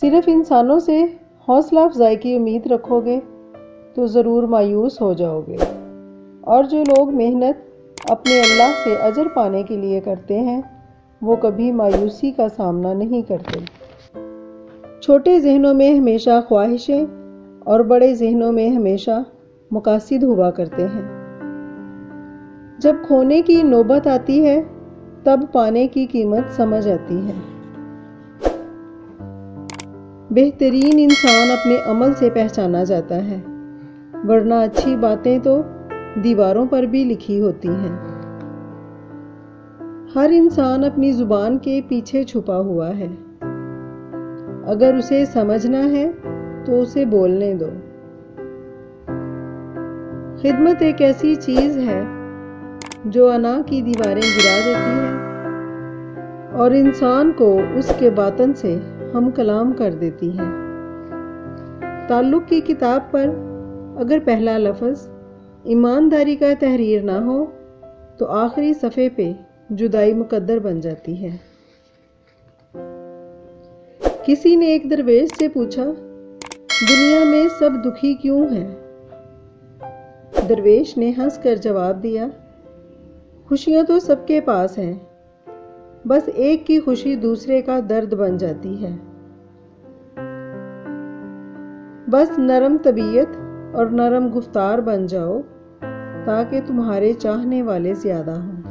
صرف انسانوں سے حوصلہ افزائی کی امید رکھو گے تو ضرور مایوس ہو جاؤ گے، اور جو لوگ محنت اپنے اللہ سے اجر پانے کے لیے کرتے ہیں وہ کبھی مایوسی کا سامنا نہیں کرتے۔ چھوٹے ذہنوں میں ہمیشہ خواہشیں اور بڑے ذہنوں میں ہمیشہ مقاصد ہوا کرتے ہیں۔ جب کھونے کی نوبت آتی ہے تب پانے کی قیمت سمجھ آتی ہے۔ بہترین انسان اپنے عمل سے پہچانا جاتا ہے، ورنہ اچھی باتیں تو دیواروں پر بھی لکھی ہوتی ہیں۔ ہر انسان اپنی زبان کے پیچھے چھپا ہوا ہے، اگر اسے سمجھنا ہے تو اسے بولنے دو۔ خدمت ایک ایسی چیز ہے جو انا کی دیواریں گرا دیتی ہے اور انسان کو اس کے باطن سے ہم کلام کر دیتی ہے۔ تعلق کی کتاب پر اگر پہلا لفظ ایمانداری کا تحریر نہ ہو تو آخری صفحے پہ جدائی مقدر بن جاتی ہے۔ کسی نے ایک درویش سے پوچھا، دنیا میں سب دکھی کیوں ہیں؟ درویش نے ہنس کر جواب دیا، خوشیاں تو سب کے پاس ہیں، بس ایک کی خوشی دوسرے کا درد بن جاتی ہے۔ بس نرم طبیعت اور نرم گفتار بن جاؤ تاکہ تمہارے چاہنے والے زیادہ ہوں۔